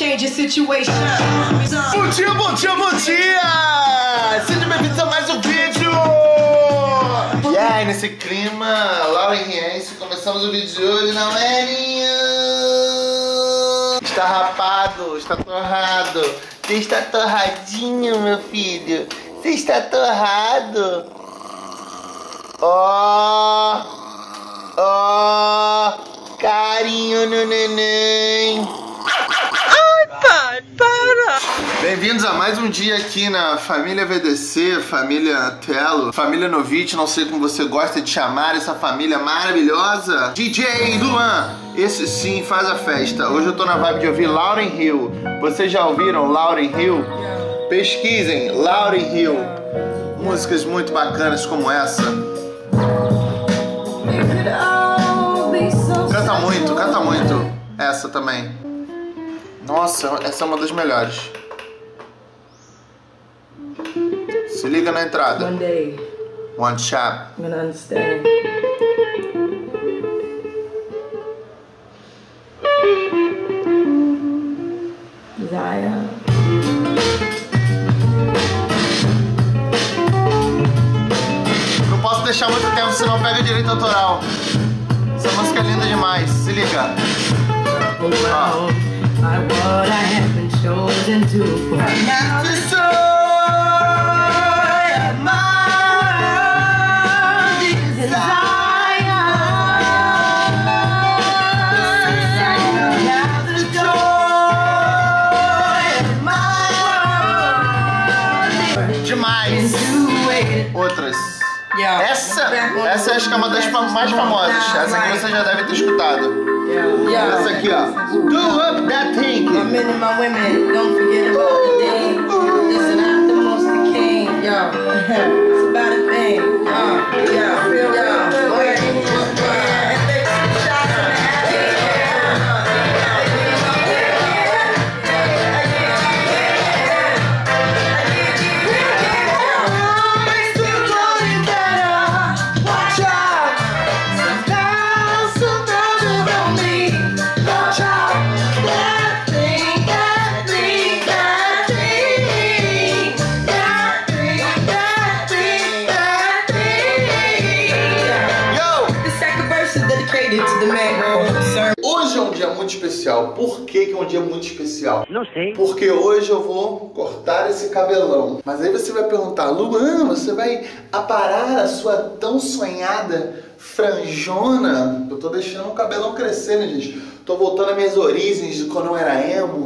change your situation. Bom dia, bom dia, bom dia! Sejam bem-vindos a mais um vídeo! E aí, nesse clima laurenriense, começamos o vídeo de hoje, não é, Ninho? Está rapado, está torrado. Você está torradinho, meu filho. Você está torrado. Ó, carinho no neném. Ai, pai, para! Bem-vindos a mais um dia aqui na família VDC, família Telo, família Novitch, não sei como você gosta de chamar essa família maravilhosa. DJ Luan, esse sim faz a festa. Hoje eu tô na vibe de ouvir Lauryn Hill. Vocês já ouviram Lauryn Hill? Pesquisem Lauryn Hill. Músicas muito bacanas como essa. Canta muito. Essa também. Nossa, essa é uma das melhores. Se liga na entrada. One day, One shot. I'm gonna understand. Desire. Não posso deixar muito tempo, senão pega direito autoral. Essa música é linda demais. Se liga. Around by what I have been chosen to. Now the joy of my desire. Now the joy of my Demais. Outras. Essa acho que é uma das mais famosas. Essa aqui você já deve ter escutado. Essa aqui, ó. Do up that thing. My men and my women, don't forget about the day. Listen, I'm the most the king, yo. It's about a thing, Hoje é um dia muito especial. Por que é um dia muito especial? Não sei. Porque hoje eu vou cortar esse cabelão. Mas aí você vai perguntar, Luan, você vai aparar a sua tão sonhada franjona? Eu tô deixando o cabelão crescer, né, gente? Tô voltando às minhas origens de quando eu era emo.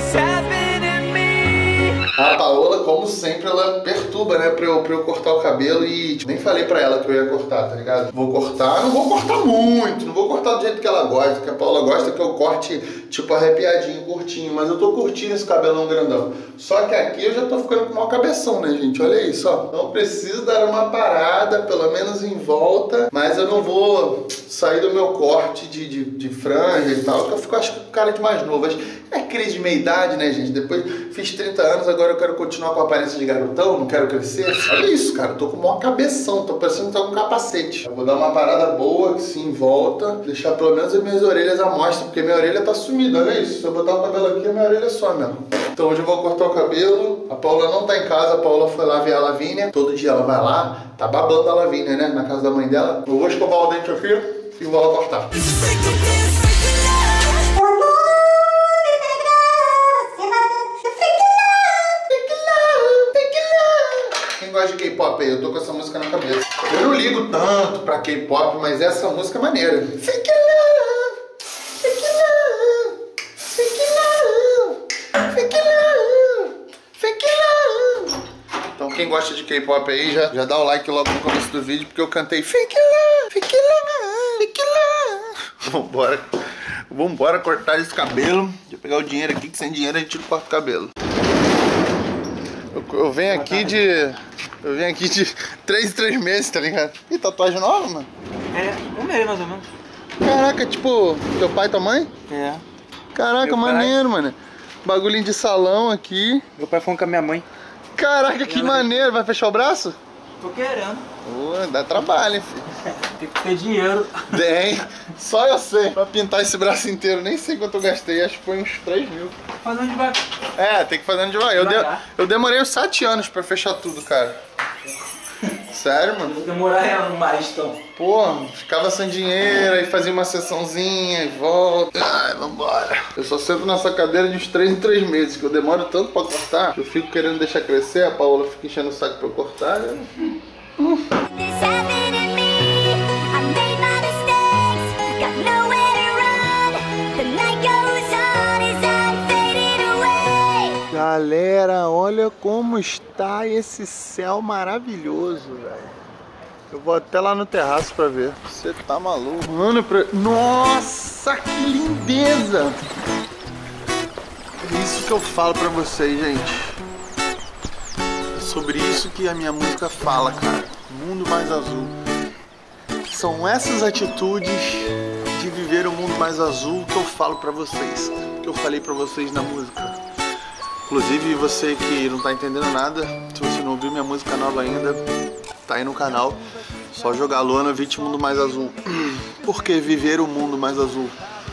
A Paola, como sempre, ela perturba, né, pra eu cortar o cabelo e nem falei pra ela que eu ia cortar, tá ligado? Vou cortar, não vou cortar muito, não vou cortar do jeito que ela gosta, que a Paola gosta que eu corte, tipo, arrepiadinho, curtinho, mas eu tô curtindo esse cabelão grandão. Só que aqui eu já tô ficando com uma cabeção, né, gente? Olha isso, ó. Então preciso dar uma parada, pelo menos em volta, mas eu não vou sair do meu corte de franja e tal, que eu fico, acho que com cara de mais novo. É crise de meia-idade, né, gente? Depois fiz 30 anos, agora eu quero continuar com a aparência de garotão, não quero crescer. Olha isso, cara, eu tô com uma cabeção, tô parecendo que tô com um capacete. Eu vou dar uma parada boa, assim, em volta, deixar pelo menos as minhas orelhas à mostra, porque minha orelha tá sumida, olha isso. Se eu botar o cabelo aqui, a minha orelha some mesmo. Então hoje eu vou cortar o cabelo, a Paula não tá em casa, a Paula foi lá ver a Lavínia. Todo dia ela vai lá, tá babando a Lavínia, né, na casa da mãe dela. Eu vou escovar o dente aqui e vou lá cortar. Quem gosta de K-pop aí? Eu tô com essa música na cabeça. Eu não ligo tanto pra K-pop, mas essa música é maneira. Fake love, fake love, fake love, fake love, fake love. Então quem gosta de K-pop aí já dá o like logo no começo do vídeo, porque eu cantei fake love, fake love, fake love. Vambora cortar esse cabelo. Deixa eu pegar o dinheiro aqui, que sem dinheiro a gente não corta o cabelo. Eu venho aqui de 3 em 3 meses, tá ligado? Ih, tatuagem nova, mano? É, um mês mais ou menos. Caraca, tipo, teu pai e tua mãe? É. Caraca, maneiro, mano. Bagulhinho de salão aqui. Meu pai foi com a minha mãe. Caraca, que maneiro. Vai fechar o braço? Tô querendo. Dá trabalho, hein, filho. Tem que ter dinheiro. Tem. Só eu sei. Pra pintar esse braço inteiro, nem sei quanto eu gastei. Acho que foi uns 3 mil. Fazendo devagar. É, tem que fazer devagar. Eu demorei uns 7 anos pra fechar tudo, cara. Sério, mano? Vou demorar mais, então. Pô, ficava sem dinheiro, aí fazia uma sessãozinha e volta. Ai, vambora. Eu só sento nessa cadeira de uns 3 em 3 meses, que eu demoro tanto pra cortar, que eu fico querendo deixar crescer, a Paola fica enchendo o saco pra eu cortar. Galera, olha como está esse céu maravilhoso, velho. Eu vou até lá no terraço pra ver. Você tá maluco? Mano, nossa, que lindeza! É isso que eu falo pra vocês, gente. É sobre isso que a minha música fala, cara. Mundo mais azul. São essas atitudes de viver o mundo mais azul que eu falo pra vocês. Que eu falei pra vocês na música. Inclusive, você que não tá entendendo nada, se você não ouviu minha música nova ainda, tá aí no canal. Só jogar Luana Vítima Mundo Mais Azul. Por que viver o mundo mais azul?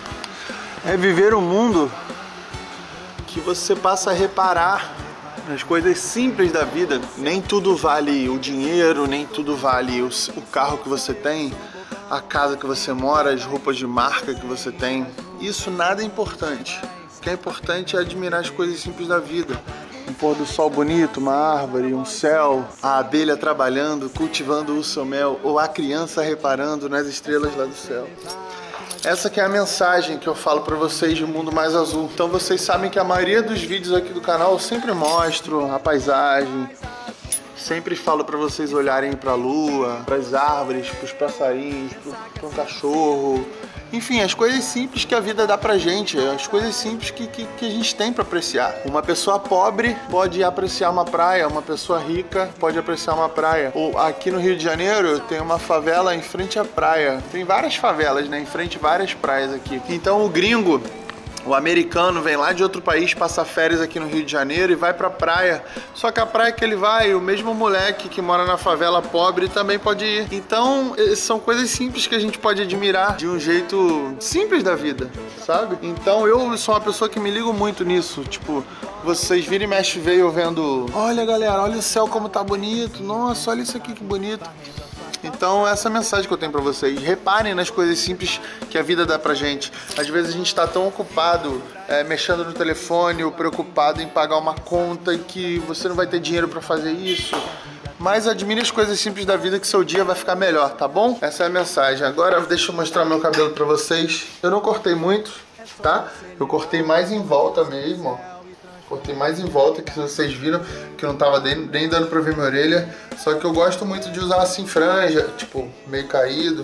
É viver um mundo que você passa a reparar nas coisas simples da vida. Nem tudo vale o dinheiro, nem tudo vale o carro que você tem, a casa que você mora, as roupas de marca que você tem. Isso nada é importante. O que é importante é admirar as coisas simples da vida. Um pôr do sol bonito, uma árvore, um céu, a abelha trabalhando, cultivando o seu mel, ou a criança reparando nas estrelas lá do céu. Essa que é a mensagem que eu falo pra vocês de Mundo Mais Azul. Então vocês sabem que a maioria dos vídeos aqui do canal eu sempre mostro a paisagem, sempre falo pra vocês olharem pra lua, pras árvores, pros passarinhos, pro cachorro. Enfim, as coisas simples que a vida dá pra gente, as coisas simples que a gente tem pra apreciar. Uma pessoa pobre pode apreciar uma praia, uma pessoa rica pode apreciar uma praia. Ou aqui no Rio de Janeiro tem uma favela em frente à praia. Tem várias favelas, né? Em frente a várias praias aqui. Então o gringo, o americano, vem lá de outro país passar férias aqui no Rio de Janeiro e vai pra praia. Só que a praia que ele vai, o mesmo moleque que mora na favela pobre também pode ir. Então, são coisas simples que a gente pode admirar de um jeito simples da vida, sabe? Então, eu sou uma pessoa que me ligo muito nisso. Tipo, vocês viram e mexe veio vendo... Olha, galera, olha o céu como tá bonito. Nossa, olha isso aqui que bonito. Então essa é a mensagem que eu tenho pra vocês. Reparem nas coisas simples que a vida dá pra gente. Às vezes a gente tá tão ocupado mexendo no telefone ou preocupado em pagar uma conta e que você não vai ter dinheiro pra fazer isso. Mas admire as coisas simples da vida que seu dia vai ficar melhor, tá bom? Essa é a mensagem. Agora deixa eu mostrar meu cabelo pra vocês. Eu não cortei muito, tá? Eu cortei mais em volta mesmo, ó. Cortei mais em volta, que vocês viram que não tava nem dando pra ver minha orelha. Só que eu gosto muito de usar assim franja, tipo, meio caído.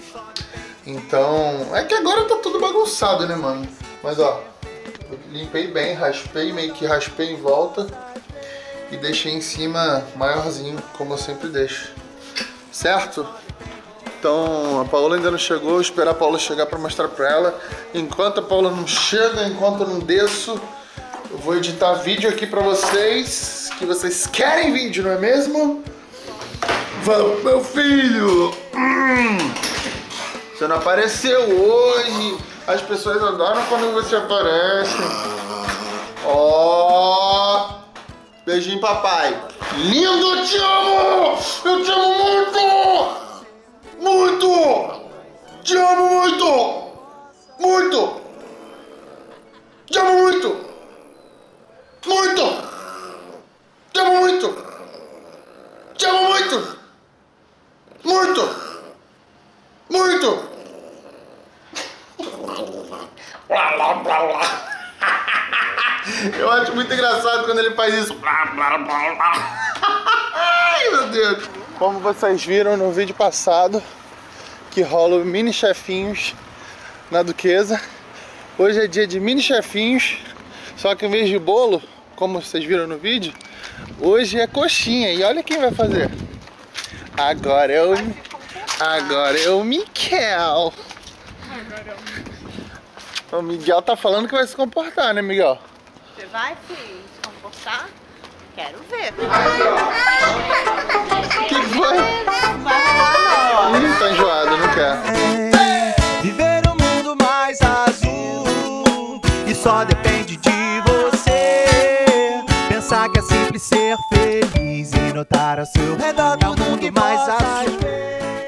Então, é que agora tá tudo bagunçado, né, mano? Mas ó, eu limpei bem, raspei, meio que raspei em volta. E deixei em cima maiorzinho, como eu sempre deixo. Certo? Então, a Paola ainda não chegou, vou esperar a Paola chegar pra mostrar pra ela. Enquanto a Paola não chega, enquanto eu não desço, eu vou editar vídeo aqui pra vocês, que vocês querem vídeo, não é mesmo? Vamos, meu filho! Você não apareceu hoje. As pessoas adoram quando você aparece. Ó! Beijinho, papai. Lindo, eu te amo! Eu te amo muito! Muito! Te amo muito! Muito! Te amo muito! Muito! Te amo muito! Te amo muito! Muito! Muito! Eu acho muito engraçado quando ele faz isso. Ai, meu Deus! Como vocês viram no vídeo passado, que rola o mini chefinhos na Duquesa. Hoje é dia de mini chefinhos. Só que em vez de bolo, como vocês viram no vídeo, hoje é coxinha. E olha quem vai fazer. Agora é o Miguel. O Miguel tá falando que vai se comportar, né, Miguel? Você vai, filho, se comportar? Quero ver. Que quer. Viver um mundo mais azul e só depende de você. Pensar que é simples ser feliz e notar ao seu redor que é um mundo mais azul.